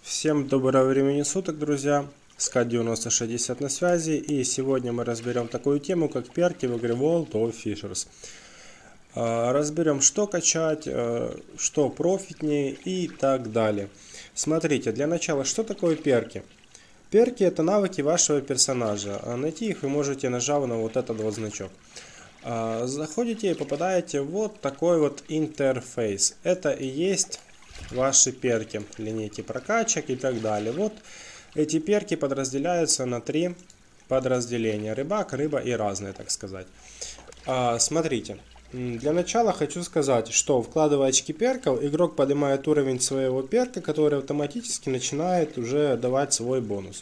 Всем доброго времени суток, друзья! Ска9060 на связи, и сегодня мы разберем такую тему, как перки в игре World of Fishers. Разберем, что качать, что профитнее и так далее. Смотрите, для начала, что такое перки? Перки — это навыки вашего персонажа. Найти их вы можете, нажав на вот этот вот значок. Заходите и попадаете в вот такой вот интерфейс. Это и есть ваши перки, линейки прокачек и так далее. Вот эти перки подразделяются на 3 подразделения: рыбак, рыба и разные, так сказать. Смотрите, для начала хочу сказать, что, вкладывая очки перков, игрок поднимает уровень своего перка, который автоматически начинает уже давать свой бонус.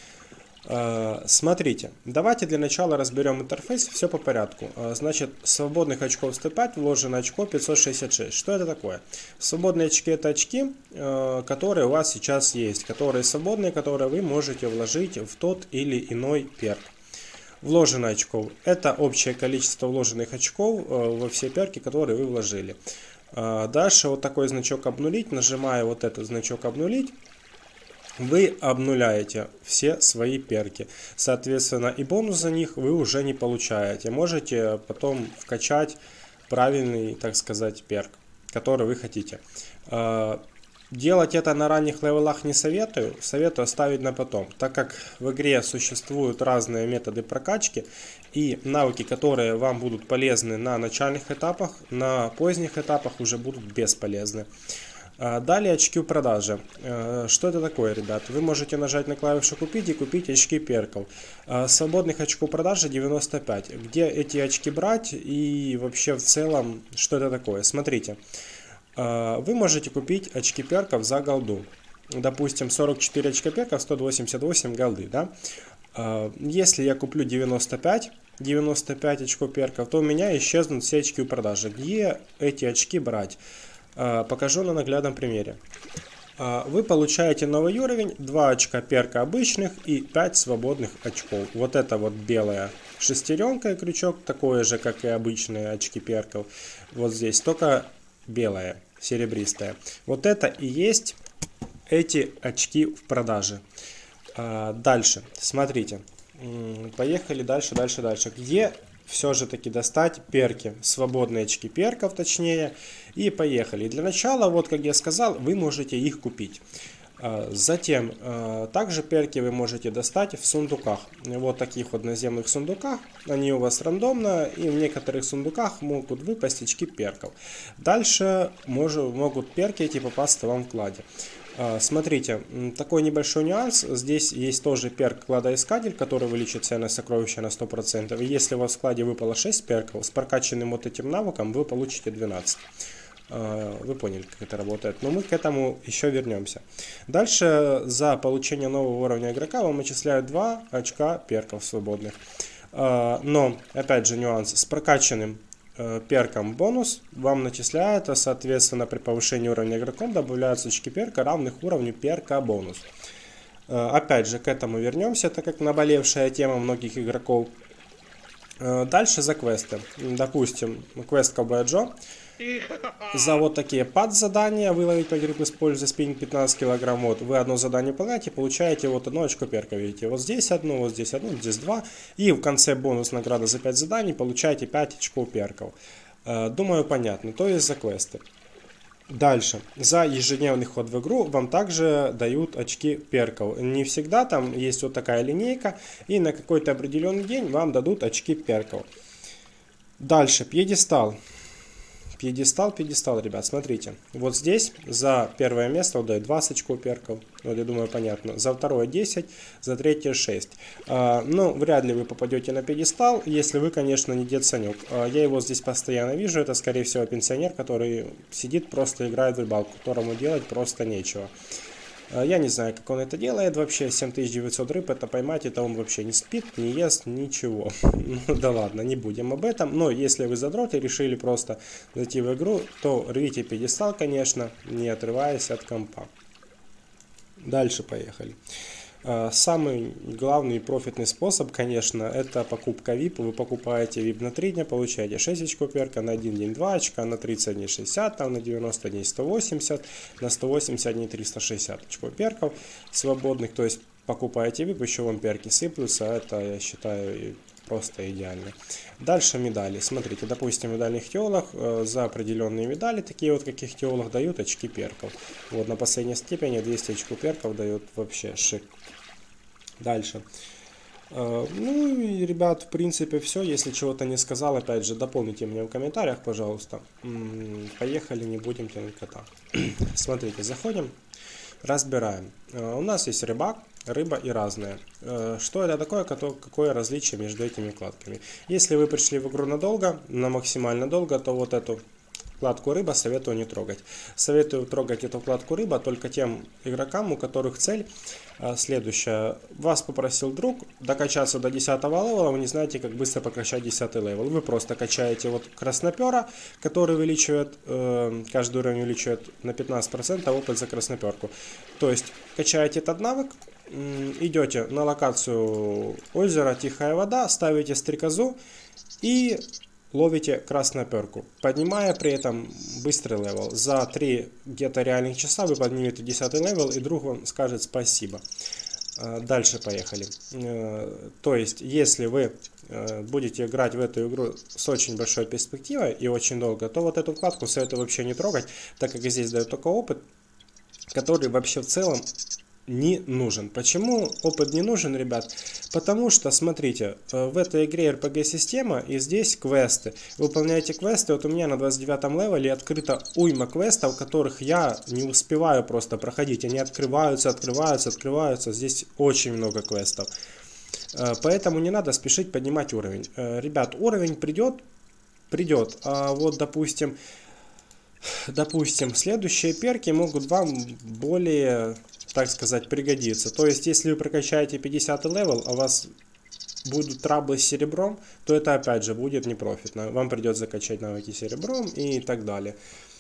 Смотрите, давайте для начала разберем интерфейс, все по порядку. Значит, свободных очков 105, вложено очко 566. Что это такое? Свободные очки — это очки, которые у вас сейчас есть, которые свободные, которые вы можете вложить в тот или иной перк. Вложено очков — это общее количество вложенных очков во все перки, которые вы вложили. Дальше вот такой значок обнулить, нажимая вот этот значок обнулить, вы обнуляете все свои перки. Соответственно, и бонус за них вы уже не получаете. Можете потом вкачать правильный, так сказать, перк, который вы хотите. Делать это на ранних левелах не советую. Советую оставить на потом, так как в игре существуют разные методы прокачки и навыки, которые вам будут полезны на начальных этапах, на поздних этапах уже будут бесполезны. Далее очки в продаже. Что это такое, ребят? Вы можете нажать на клавишу «Купить» и купить очки перков. Свободных очков продажи 95. Где эти очки брать и вообще в целом, что это такое? Смотрите. Вы можете купить очки перков за голду. Допустим, 44 очка перков, 188 голды. Да? Если я куплю 95 очков перков, то у меня исчезнут все очки в продаже. Где эти очки брать? Покажу на наглядном примере. Вы получаете новый уровень, 2 очка перка обычных и 5 свободных очков. Вот это вот белая шестеренка и крючок, такое же, как и обычные очки перков. Вот здесь, только белая, серебристая. Вот это и есть эти очки в продаже. Дальше, смотрите. Поехали дальше. Где все же таки достать перки, свободные очки перков точнее, и поехали. Для начала, вот как я сказал, вы можете их купить. Затем, также перки вы можете достать в сундуках, вот таких вот наземных сундуках, они у вас рандомно, и в некоторых сундуках могут выпасть очки перков. Дальше могут перки эти попасться вам в кладе. Смотрите, такой небольшой нюанс. Здесь есть тоже перк кладоискатель, который увеличит ценность сокровища на 100%. И если у вас в складе выпало 6 перков, с прокачанным вот этим навыком вы получите 12. Вы поняли, как это работает. Но мы к этому еще вернемся. Дальше за получение нового уровня игрока вам начисляют 2 очка перков свободных. Но, опять же, нюанс. С прокачанным перком бонус вам начисляют, а соответственно при повышении уровня игроком добавляются очки перка, равных уровню перка бонус. Опять же к этому вернемся, так как наболевшая тема многих игроков. Дальше за квесты. Допустим, квест Ковбой Джо. За вот такие пад-задания выловить 5 рыб, используя спиннинг 15 кг. Вот вы одно задание выполняете, получаете вот одно очко перка. Видите, вот здесь одно, вот здесь одно, здесь 2. И в конце бонус награда за 5 заданий получаете 5 очков перков. Думаю, понятно. То есть за квесты. Дальше. За ежедневный ход в игру вам также дают очки перков. Не всегда, там есть вот такая линейка. И на какой-то определенный день вам дадут очки перков. Дальше. Пьедестал. Пьедестал, ребят, смотрите. Вот здесь за первое место дают 20 очков перков. Вот, я думаю, понятно. За второе 10, за третье 6. Но вряд ли вы попадете на пьедестал, если вы, конечно, не Дед Санек. Я его здесь постоянно вижу. Это, скорее всего, пенсионер, который сидит, просто играет в рыбалку, которому делать просто нечего. Я не знаю, как он это делает вообще. 7900 рыб это поймать, это он вообще не спит, не ест, ничего. Ну да ладно, не будем об этом. Но если вы задрот и решили просто зайти в игру, то рвите пьедестал, конечно, не отрываясь от компа. Дальше поехали. Самый главный и профитный способ, конечно, это покупка VIP. Вы покупаете VIP на 3 дня, получаете 6 очков перка, на 1 день 2 очка, на 30 дней 60, там, на 90 дней 180, на 180 дней 360 очков перков свободных. То есть покупаете VIP, еще вам перки сыплются, это, я считаю, просто идеально. Дальше медали. Смотрите, допустим, в медальных теолах за определенные медали, такие вот каких теолах, дают очки перков. Вот на последней степени 200 очков перков дают, вообще шик. Дальше. Ну и, ребят, в принципе все. Если чего-то не сказал, опять же, дополните меня в комментариях, пожалуйста. Поехали, не будем тянуть кота. Смотрите, заходим, разбираем. У нас есть рыбак, рыба и разные. Что это такое, какое различие между этими вкладками? Если вы пришли в игру надолго, на максимально долго, то вот эту вкладку рыба советую не трогать. Советую трогать эту вкладку рыба только тем игрокам, у которых цель следующая. Вас попросил друг докачаться до 10 левела, вы не знаете, как быстро прокачать 10 левел. Вы просто качаете вот краснопера, который увеличивает, каждый уровень увеличивает на 15% опыт за красноперку. То есть качаете этот навык, идете на локацию озера Тихая вода, ставите стрекозу и ловите красноперку, поднимая при этом быстрый левел. За 3 где-то реальных часа вы поднимете 10 левел, и друг вам скажет спасибо. Дальше поехали. То есть, если вы будете играть в эту игру с очень большой перспективой и очень долго, то вот эту вкладку советую вообще не трогать, так как здесь дает только опыт, который вообще в целом не нужен. Почему опыт не нужен, ребят? Потому что, смотрите, в этой игре RPG система, и здесь квесты. Выполняете квесты, вот у меня на 29 левеле открыта уйма квестов, которых я не успеваю просто проходить. Они открываются, открываются, открываются. Здесь очень много квестов. Поэтому не надо спешить поднимать уровень. Ребят, уровень придет. А вот, допустим, следующие перки могут вам более, так сказать, пригодиться. То есть, если вы прокачаете 50 левел, а у вас будут траблы с серебром, то это опять же будет непрофитно. Вам придется закачать навыки серебром и так далее.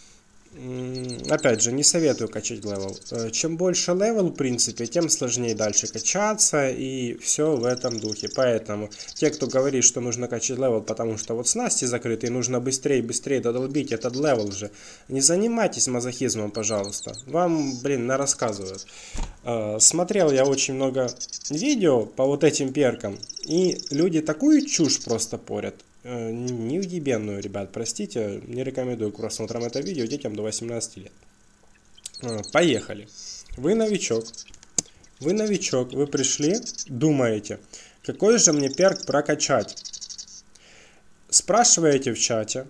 Опять же, не советую качать левел. Чем больше левел, в принципе, тем сложнее дальше качаться, и все в этом духе. Поэтому те, кто говорит, что нужно качать левел, потому что вот снасти закрыты, и нужно быстрее додолбить этот левел же, не занимайтесь мазохизмом, пожалуйста. Вам, блин, нарассказывают. Смотрел я очень много видео по вот этим перкам, и люди такую чушь просто порят. Невъебенную, ребят, простите, не рекомендую к просмотрам это видео детям до 18 лет. Поехали. Вы новичок, вы пришли, думаете, какой же мне перк прокачать? Спрашиваете в чате,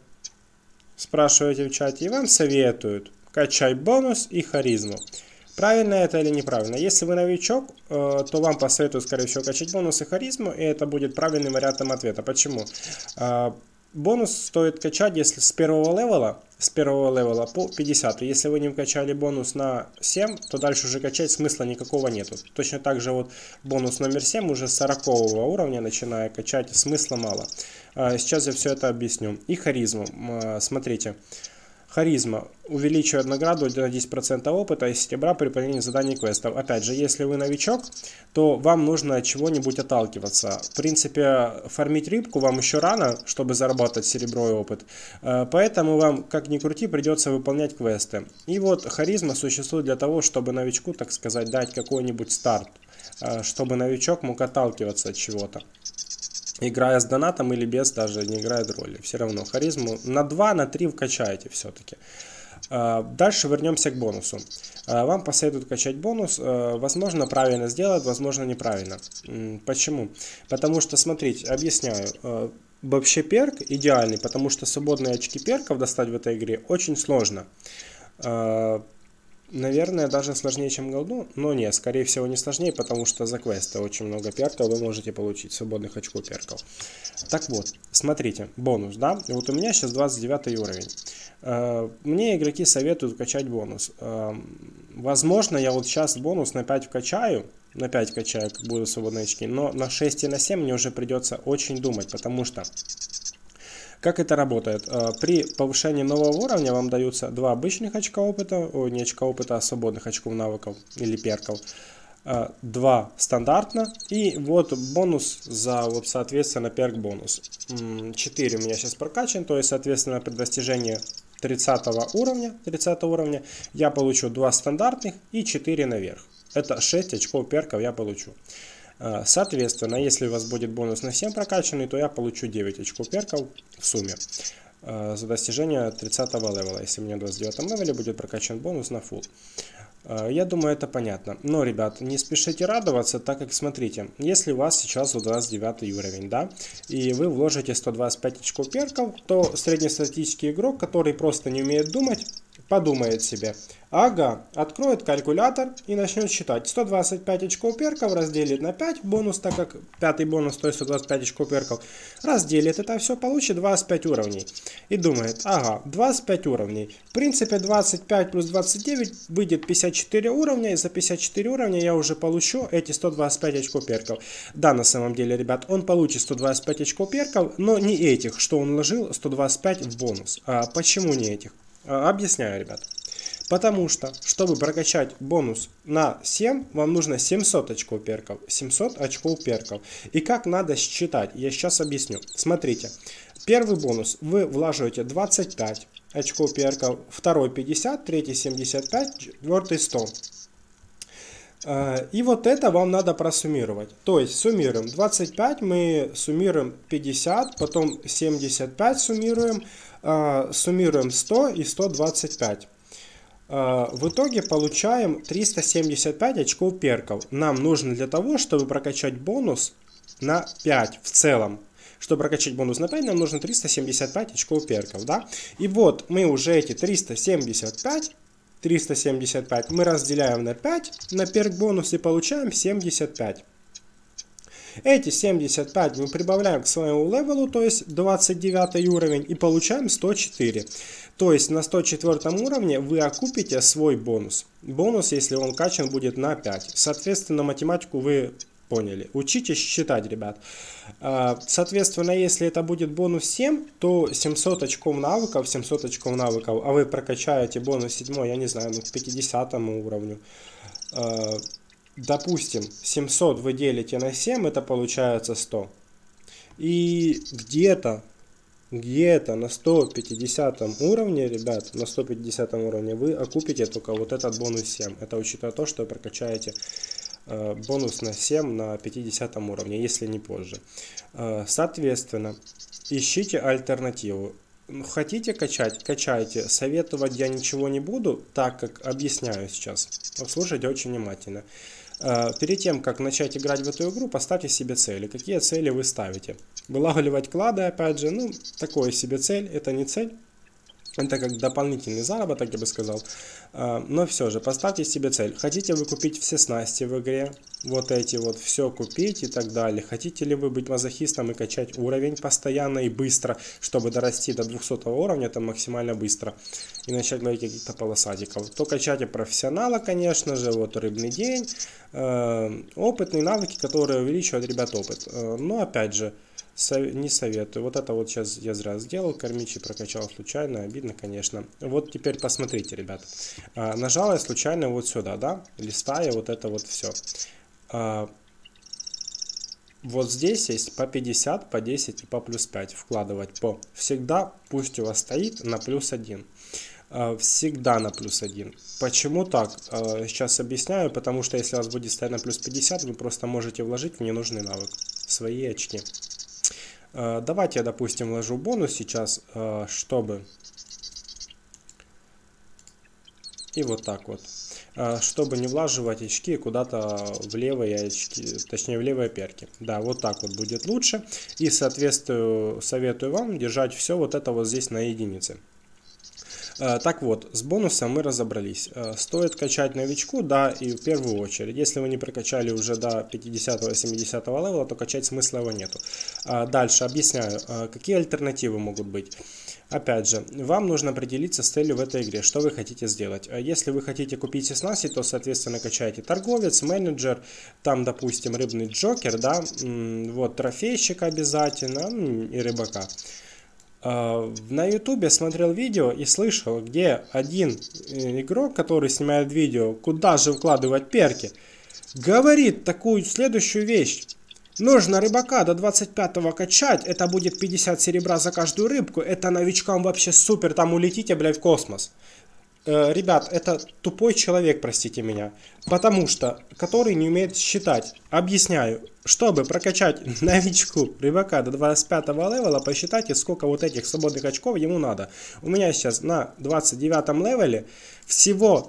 и вам советуют качай бонус и харизму. Правильно это или неправильно? Если вы новичок, то вам посоветую, скорее всего, качать бонус и харизму, и это будет правильным вариантом ответа. Почему? Бонус стоит качать, если с первого левела по 50. Если вы не вкачали бонус на 7, то дальше уже качать смысла никакого нету. Точно так же вот бонус номер 7 уже с 40 уровня начиная качать, смысла мало. Сейчас я все это объясню. И харизму. Смотрите. Харизма увеличивает награду на 10% опыта и серебра при выполнении заданий квестов. Опять же, если вы новичок, то вам нужно от чего-нибудь отталкиваться. В принципе, фармить рыбку вам еще рано, чтобы заработать серебро и опыт. Поэтому вам, как ни крути, придется выполнять квесты. И вот харизма существует для того, чтобы новичку, так сказать, дать какой-нибудь старт. Чтобы новичок мог отталкиваться от чего-то. Играя с донатом или без, даже не играет роли. Все равно харизму на 2, на 3 вкачаете все-таки. Дальше вернемся к бонусу. Вам посоветуют качать бонус. Возможно, правильно сделать, возможно, неправильно. Почему? Потому что, смотрите, объясняю. Вообще перк идеальный, потому что свободные очки перков достать в этой игре очень сложно. Наверное, даже сложнее, чем голду, но нет, скорее всего не сложнее, потому что за квесты очень много перков вы можете получить, свободных очков перков. Так вот, смотрите, бонус, да, вот у меня сейчас 29 уровень. Мне игроки советуют качать бонус. Возможно, я вот сейчас бонус на 5 вкачаю, как будут свободные очки, но на 6 и на 7 мне уже придется очень думать, потому что... Как это работает? При повышении нового уровня вам даются 2 обычных очка опыта, не очка опыта, а свободных очков навыков или перков. 2 стандартно. И вот бонус за, вот, соответственно, перк бонус. 4 у меня сейчас прокачан, то есть, соответственно, при достижении 30 уровня я получу 2 стандартных и 4 наверх. Это 6 очков перков я получу. Соответственно, если у вас будет бонус на 7 прокачанный, то я получу 9 очков перков в сумме за достижение 30 левела. Если у меня в 29 левеле будет прокачан бонус на full. Я думаю, это понятно. Но, ребят, не спешите радоваться, так как, смотрите, если у вас сейчас 29 уровень, да, и вы вложите 125 очков перков, то среднестатистический игрок, который просто не умеет думать, подумает себе: ага, откроет калькулятор и начнет считать. 125 очков перков разделит на 5 бонус, так как пятый бонус стоит 125 очков перков. Разделит это все, получит 25 уровней. И думает: ага, 25 уровней. В принципе, 25 плюс 29 выйдет 54 уровня. И за 54 уровня я уже получу эти 125 очков перков. Да, на самом деле, ребят, он получит 125 очков перков, но не этих, что он вложил 125 в бонус. Почему не этих? Объясняю, ребят. Потому что, чтобы прокачать бонус на 7, вам нужно 700 очков перков. 700 очков перков. И как надо считать, я сейчас объясню. Смотрите, первый бонус вы влаживаете 25 очков перков, второй 50, третий 75, четвертый 100. И вот это вам надо просуммировать. То есть суммируем 25, мы суммируем 50, потом 75 суммируем, суммируем 100 и 125. В итоге получаем 375 очков перков. Нам нужно для того, чтобы прокачать бонус на 5 в целом. Чтобы прокачать бонус на 5, нам нужно 375 очков перков. Да? И вот мы уже эти 375 мы разделяем на 5 на перк бонус и получаем 75. Эти 75 мы прибавляем к своему левелу, то есть 29 уровень, и получаем 104. То есть на 104 уровне вы окупите свой бонус. Бонус, если он качан, будет на 5. Соответственно, математику вы поняли. Учитесь считать, ребят. Соответственно, если это будет бонус 7, то 700 очков навыков, а вы прокачаете бонус 7, я не знаю, к 50 уровню. Допустим, 700 вы делите на 7, это получается 100. И где-то на 150 уровне, ребят, на 150 уровне вы окупите только вот этот бонус 7. Это учитывая то, что вы прокачаете бонус на 7 на 50 уровне, если не позже. Соответственно, ищите альтернативу. Хотите качать? Качайте. Советовать я ничего не буду, так как объясняю сейчас. Слушайте очень внимательно. Перед тем, как начать играть в эту игру, поставьте себе цели. Какие цели вы ставите? Вылавливать клады, опять же, ну, такое себе цель. Это не цель. Это как дополнительный заработок, я бы сказал. Но все же, поставьте себе цель. Хотите вы купить все снасти в игре? Вот эти вот, все купить и так далее. Хотите ли вы быть мазохистом и качать уровень постоянно и быстро, чтобы дорасти до 200 уровня, это максимально быстро. И начать ловить каких-то полосатиков. То качайте профессионала, конечно же, вот рыбный день. Опытные навыки, которые увеличивают, ребят, опыт. Но опять же, не советую. Вот это вот сейчас я зря сделал. Кормичий прокачал случайно. Обидно, конечно. Вот теперь посмотрите, ребят. Нажал я случайно вот сюда, да? Листая вот это вот все. Вот здесь есть по 50, по 10 и по плюс 5 вкладывать по. Всегда пусть у вас стоит на плюс 1. Всегда на плюс 1. Почему так? Сейчас объясняю. Потому что если у вас будет стоять на плюс 50, вы просто можете вложить в ненужный навык свои очки. Давайте я, допустим, вложу бонус сейчас, чтобы... И вот так вот. Чтобы не влаживать очки куда-то в левые очки, точнее в левые перки. Да, вот так вот будет лучше. И, соответственно, советую вам держать все вот это вот здесь на единице. Так вот, с бонусом мы разобрались. Стоит качать новичку, да, и в первую очередь. Если вы не прокачали уже до 50-70 левела, то качать смысла его нету. Дальше объясняю, какие альтернативы могут быть. Опять же, вам нужно определиться с целью в этой игре, что вы хотите сделать. Если вы хотите купить снасти, то, соответственно, качайте торговец, менеджер, там, допустим, рыбный джокер, да, вот трофейщик обязательно и рыбака. На ютубе смотрел видео и слышал, где один игрок, который снимает видео, куда же вкладывать перки, говорит такую следующую вещь. Нужно рыбака до 25-го качать, это будет 50 серебра за каждую рыбку, это новичкам вообще супер, там улетите, блядь, в космос. Ребят, это тупой человек, простите меня, потому что, который не умеет считать. Объясняю, чтобы прокачать новичку рыбака до 25-го левела, посчитайте, сколько вот этих свободных очков ему надо. У меня сейчас на 29-м левеле всего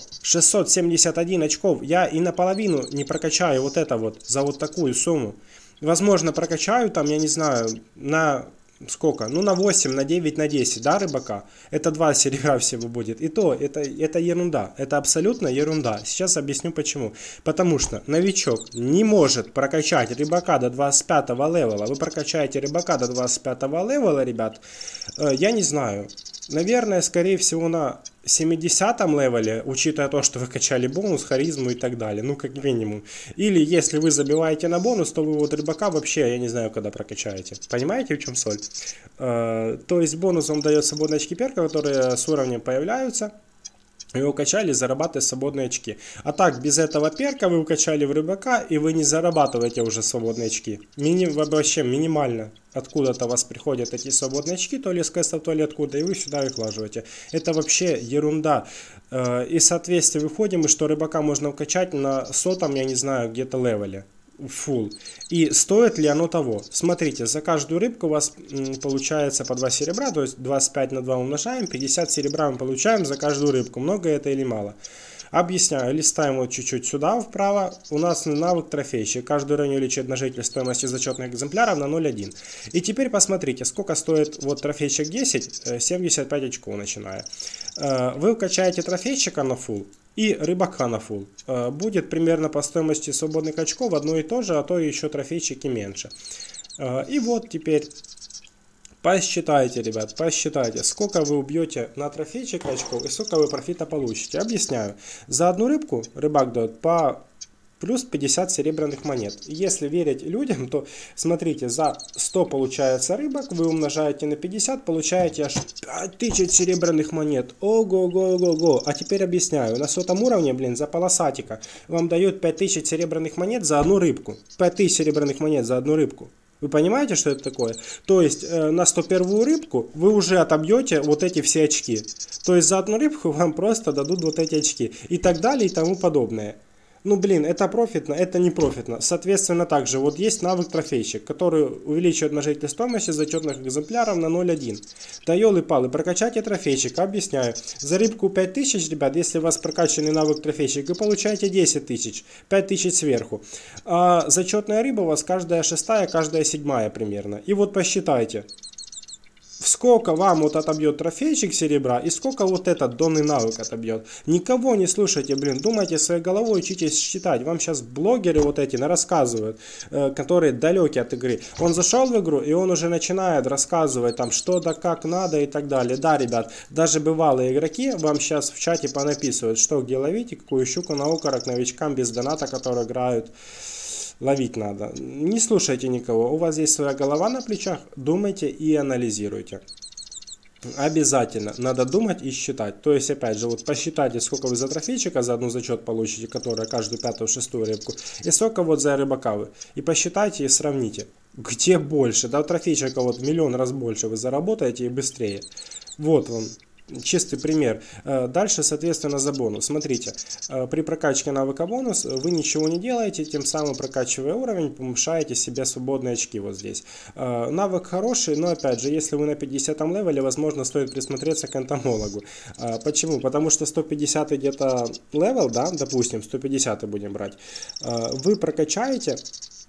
671 очков, я и наполовину не прокачаю вот это вот за вот такую сумму. Возможно, прокачаю там, я не знаю, на сколько? Ну, на 8, на 9, на 10, да, рыбака? Это 2 серебра всего будет. И то, это ерунда. Это абсолютно ерунда. Сейчас объясню почему. Потому что новичок не может прокачать рыбака до 25-го левела. Вы прокачаете рыбака до 25-го левела, ребят, я не знаю. Наверное, скорее всего, на 70-м левеле, учитывая то, что вы качали бонус, харизму и так далее, ну как минимум. Или если вы забиваете на бонус, то вы вот рыбака вообще, я не знаю, когда прокачаете. Понимаете, в чем соль? То есть бонус вам дает свободные очки перка, которые с уровнем появляются. Вы укачали, зарабатываете свободные очки. А так, без этого перка вы укачали в рыбака, и вы не зарабатываете уже свободные очки. Вообще минимально. Откуда-то у вас приходят эти свободные очки, то ли с квестов, то ли откуда, и вы сюда их влаживаете. Это вообще ерунда. И, соответственно, выходим, и что рыбака можно укачать на 100-м, я не знаю, где-то левеле. Full. И стоит ли оно того? Смотрите, за каждую рыбку у вас получается по 2 серебра, то есть 25 на 2 умножаем, 50 серебра мы получаем за каждую рыбку. Много это или мало? Объясняю, листаем вот чуть-чуть сюда вправо, у нас навык трофейщик, каждый уровень увеличивает множитель стоимости зачетных экземпляров на 0,1. И теперь посмотрите, сколько стоит вот трофейщик 10, 75 очков начиная. Вы укачаете трофейщика на full и рыбака на full. Будет примерно по стоимости свободных очков одно и то же, а то еще трофейщики меньше. И вот теперь посчитайте, ребят, посчитайте, сколько вы убьете на трофейчик очков и сколько вы профита получите. Объясняю. За одну рыбку рыбак дает по плюс 50 серебряных монет. Если верить людям, то смотрите, за 100 получается рыбок, вы умножаете на 50, получаете аж 5000 серебряных монет. Ого-го-го-го. А теперь объясняю. На 100-м уровне, блин, за полосатика вам дают 5000 серебряных монет за одну рыбку. 5000 серебряных монет за одну рыбку. Вы понимаете, что это такое? То есть на 101-ю рыбку вы уже отобьете вот эти все очки. То есть за одну рыбку вам просто дадут вот эти очки. И так далее и тому подобное. Ну блин, это профитно, это не профитно. Соответственно, также вот есть навык трофейщик, который увеличивает множитель стоимости зачетных экземпляров на 0,1. Да елы-палы, прокачайте трофейщик, объясняю. За рыбку 5000, ребят, если у вас прокачанный навык трофейщик, вы получаете 10 тысяч, 5000 сверху. А зачетная рыба у вас каждая 6-я, каждая 7-я примерно. И вот посчитайте. Сколько вам вот отобьет трофейчик серебра и сколько вот этот донный навык отобьет. Никого не слушайте, блин, думайте своей головой, учитесь считать. Вам сейчас блогеры вот эти рассказывают, которые далеки от игры. Он зашел в игру и он уже начинает рассказывать там что да как надо и так далее. Да, ребят, даже бывалые игроки вам сейчас в чате понаписывают, что где ловить и какую щуку на окорок новичкам без доната, которые играют. Ловить надо. Не слушайте никого. У вас есть своя голова на плечах. Думайте и анализируйте. Обязательно. Надо думать и считать. То есть, опять же, вот посчитайте, сколько вы за трофейчика за одну зачет получите, которая каждую 5-6 рыбку. И сколько вот за рыбака вы. И посчитайте и сравните. Где больше? Да, трофейчика вот в 1 000 000 раз больше вы заработаете и быстрее. Вот вам. Чистый пример. Дальше, соответственно, за бонус. Смотрите, при прокачке навыка бонус вы ничего не делаете, тем самым прокачивая уровень, повышаете себе свободные очки вот здесь. Навык хороший, но опять же, если вы на 50-м левеле, возможно, стоит присмотреться к энтомологу. Почему? Потому что 150 где-то левел, да, допустим, 150 будем брать, вы прокачаете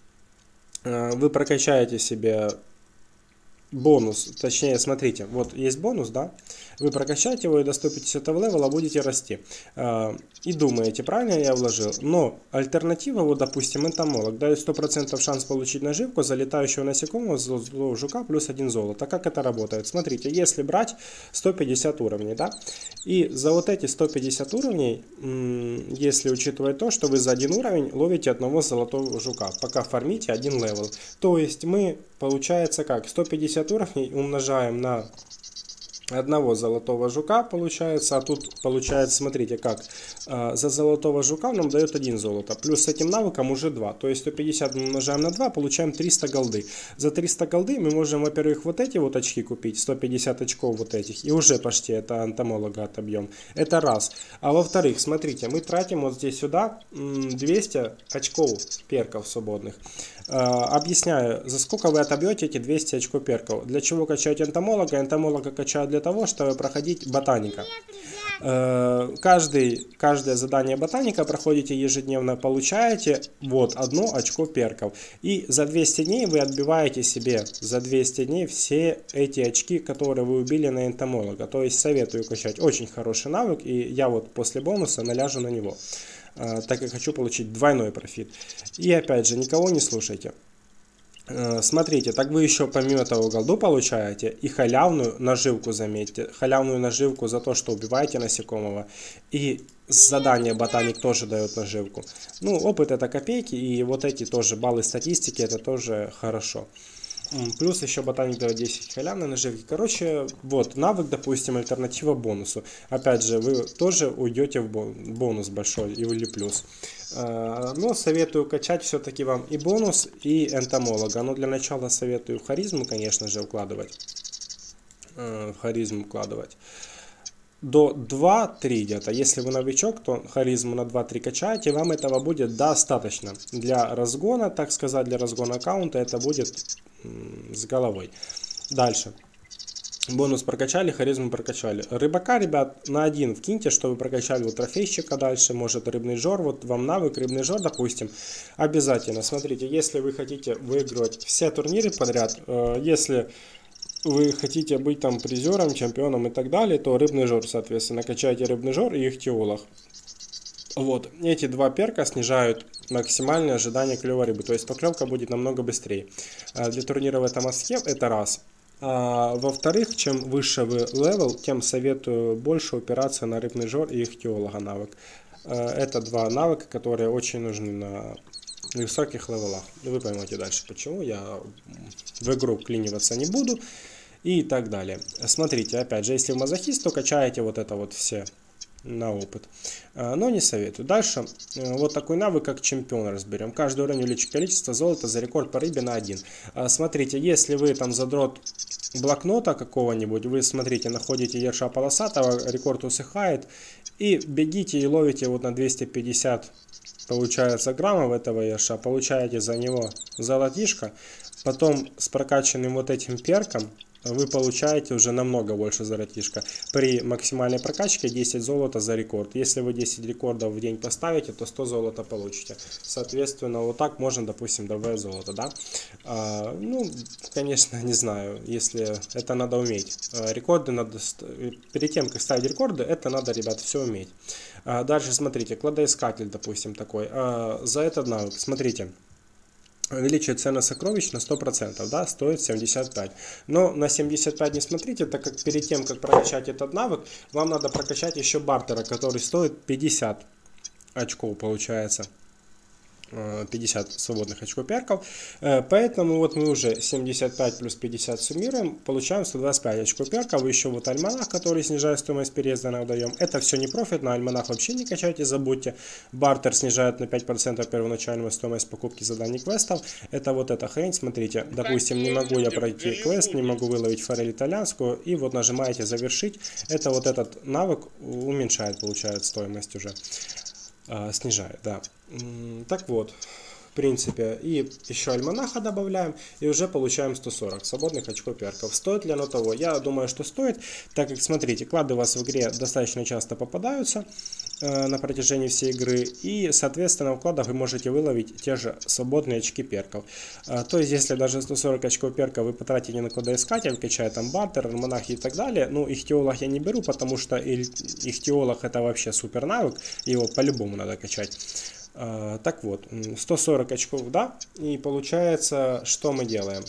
себе бонус, точнее, смотрите, вот есть бонус, да, вы прокачаете его и до 150 левела будете расти. И думаете, правильно я вложил? Но альтернатива, вот, допустим, энтомолог дает 100% шанс получить наживку за летающего насекомого, злого жука плюс 1 золото. Как это работает? Смотрите, если брать 150 уровней, да, и за вот эти 150 уровней, если учитывать то, что вы за 1 уровень ловите одного золотого жука, пока фармите 1 левел. То есть мы, получается как, 150 уровней умножаем на одного золотого жука получается, а тут получается, смотрите как, за золотого жука нам дает 1 золото, плюс с этим навыком уже 2, то есть 150 мы умножаем на 2, получаем 300 голды. За 300 голды мы можем, во-первых, вот эти вот очки купить, 150 очков вот этих, и уже почти это энтомолога отобьем, это раз. А во-вторых, смотрите, мы тратим вот здесь сюда 200 очков перков свободных. Объясняю, за сколько вы отобьете эти 200 очков перков. Для чего качать энтомолога? Энтомолога качают для того, чтобы проходить ботаника. Каждое задание ботаника проходите ежедневно, получаете вот 1 очко перков. И за 200 дней вы отбиваете себе за 200 дней все эти очки, которые вы убили на энтомолога. То есть советую качать, очень хороший навык, и я вот после бонуса наляжу на него, так как хочу получить двойной профит. И опять же, никого не слушайте. Смотрите, так вы еще помимо того голду получаете и халявную наживку, заметьте. Халявную наживку за то, что убиваете насекомого. И задание ботаник тоже дает наживку. Ну, опыт это копейки, и вот эти тоже баллы статистики, это тоже хорошо. Плюс еще ботаник дает 10 халявной наживки. Короче, вот навык, допустим, альтернатива бонусу. Опять же, вы тоже уйдете в бонус большой или плюс. Но советую качать все-таки вам и бонус, и энтомолога. Но для начала советую в харизму, конечно же, вкладывать. До 2-3 где-то. Если вы новичок, то харизму на 2-3 качаете, вам этого будет достаточно. Для разгона, так сказать, для разгона аккаунта это будет с головой. Дальше. Бонус прокачали, харизму прокачали. Рыбака, ребят, на 1 вкиньте, что вы прокачали вот трофейщика дальше, может рыбный жор, вот вам навык рыбный жор, допустим. Обязательно, смотрите, если вы хотите выигрывать все турниры подряд, если вы хотите быть там призером, чемпионом и так далее, то рыбный жор, соответственно, качайте рыбный жор и ихтиолог. Вот, эти 2 перка снижают максимальное ожидание клёва рыбы, то есть поклевка будет намного быстрее. Для турнира в этом оске это раз. Во-вторых, чем выше вы левел, тем советую больше упираться на рыбный жор и ихтиолога навык. Это 2 навыка, которые очень нужны на высоких левелах. Вы поймете дальше почему, я в игру клиниваться не буду и так далее. Смотрите, опять же, если вы мазохист, то качаете вот это вот все на опыт, но не советую. Дальше вот такой навык, как чемпион, разберем. Каждый уровень увеличит количество золота за рекорд по рыбе на 1. Смотрите, если вы там задрот блокнота какого-нибудь, вы смотрите, находите ерша полосатого, рекорд усыхает, и бегите и ловите вот на 250 получается граммов этого ерша, получаете за него золотишко, потом с прокачанным вот этим перком вы получаете уже намного больше золотишка. При максимальной прокачке 10 золота за рекорд. Если вы 10 рекордов в день поставите, то 100 золота получите. Соответственно, вот так можно, допустим, добавить золото, да? Ну, конечно, не знаю, если это надо уметь. Рекорды надо, перед тем, как ставить рекорды, это надо, ребят, все уметь. Дальше, смотрите, кладоискатель, допустим, такой. За этот навык, смотрите. Увеличивает ценность сокровищ на 100%, да, стоит 75. Но на 75 не смотрите, так как перед тем, как прокачать этот навык, вам надо прокачать еще бартера, который стоит 50 очков, получается. 50 свободных очков перков. Поэтому вот мы уже 75 плюс 50 суммируем, получаем 125 очков перков. Еще вот альманах, который снижает стоимость переезда, нам даем. Это все не профит, на альманах вообще не качайте, забудьте. Бартер снижает на 5% первоначальную стоимость покупки заданий квестов. Это вот эта хрень, смотрите. Допустим, не могу я пройти квест, не могу выловить форель итальянскую. И вот нажимаете завершить. Это вот этот навык уменьшает, получается, стоимость уже. Снижает, да. Так вот, в принципе, и еще альманаха добавляем, и уже получаем 140 свободных очков перков. Стоит ли оно того? Я думаю, что стоит, так как, смотрите, клады у вас в игре достаточно часто попадаются на протяжении всей игры, и, соответственно, в кладах вы можете выловить те же свободные очки перков. То есть, если даже 140 очков перков вы потратите на кладоискатель, качая там бартер, альманахи и так далее, ну, ихтиолог я не беру, потому что ихтиолог это вообще супер навык, его по-любому надо качать. Так вот, 140 очков, да, и получается, что мы делаем?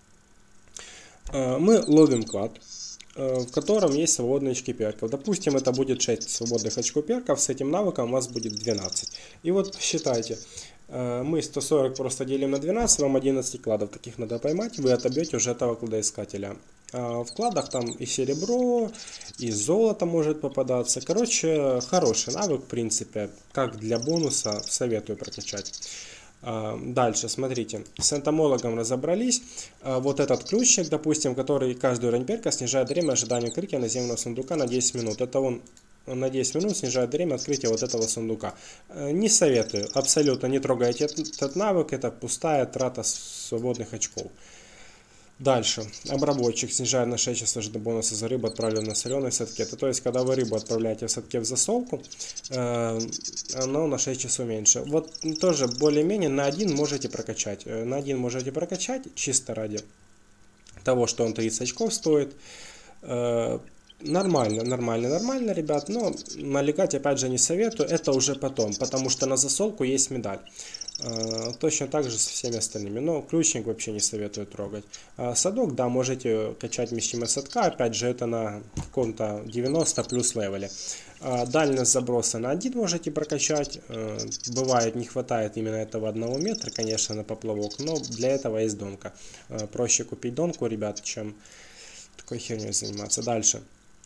Мы ловим клад, в котором есть свободные очки перков. Допустим, это будет 6 свободных очков перков, с этим навыком у вас будет 12. И вот считайте, мы 140 просто делим на 12, вам 11 кладов таких надо поймать, вы отобьете уже этого кладоискателя. В кладах там и серебро, и золото может попадаться. Короче, хороший навык, в принципе, как для бонуса, советую прокачать. Дальше, смотрите, с энтомологом разобрались. Вот этот ключик, допустим, который каждый уровень перка снижает время ожидания открытия наземного сундука на 10 минут. Это он на 10 минут снижает время открытия вот этого сундука. Не советую, абсолютно не трогайте этот навык, это пустая трата свободных очков. Дальше. Обработчик снижает на 6 часов ожидания бонуса за рыбу, отправленную на соленой садке. Это то есть, когда вы рыбу отправляете в садке в засолку, оно на 6 часов меньше. Вот тоже более-менее на 1 можете прокачать. На 1 можете прокачать, чисто ради того, что он 30 очков стоит. Нормально, ребят, но налегать опять же не советую, это уже потом, потому что на засолку есть медаль. Точно так же со всеми остальными, но ключник вообще не советую трогать. Садок, да, можете качать вместимость садка, опять же это на каком-то 90 плюс левеле. Дальность заброса на 1 можете прокачать, бывает не хватает именно этого 1 метра, конечно, на поплавок, но для этого есть донка. Проще купить донку, ребят, чем такой херней заниматься. Дальше.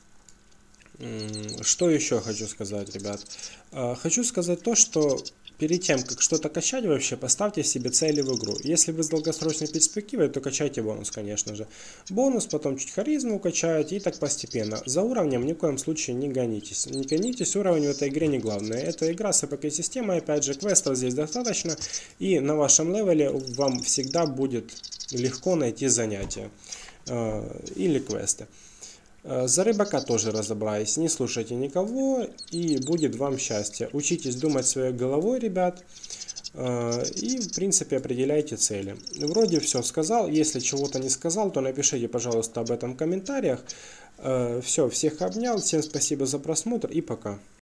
Что еще хочу сказать, ребят? Хочу сказать то, что перед тем, как что-то качать вообще, поставьте себе цели в игру. Если вы с долгосрочной перспективой, то качайте бонус, конечно же. Бонус, потом чуть харизму качаете и так постепенно. За уровнем ни в коем случае не гонитесь. Не гонитесь, уровень в этой игре не главное. Это игра с АПК-системой, опять же, квестов здесь достаточно. И на вашем левеле вам всегда будет легко найти занятия или квесты. За рыбака тоже разобрались, не слушайте никого и будет вам счастье. Учитесь думать своей головой, ребят, и в принципе определяйте цели. Вроде все сказал, если чего-то не сказал, то напишите, пожалуйста, об этом в комментариях. Все, всех обнял, всем спасибо за просмотр и пока.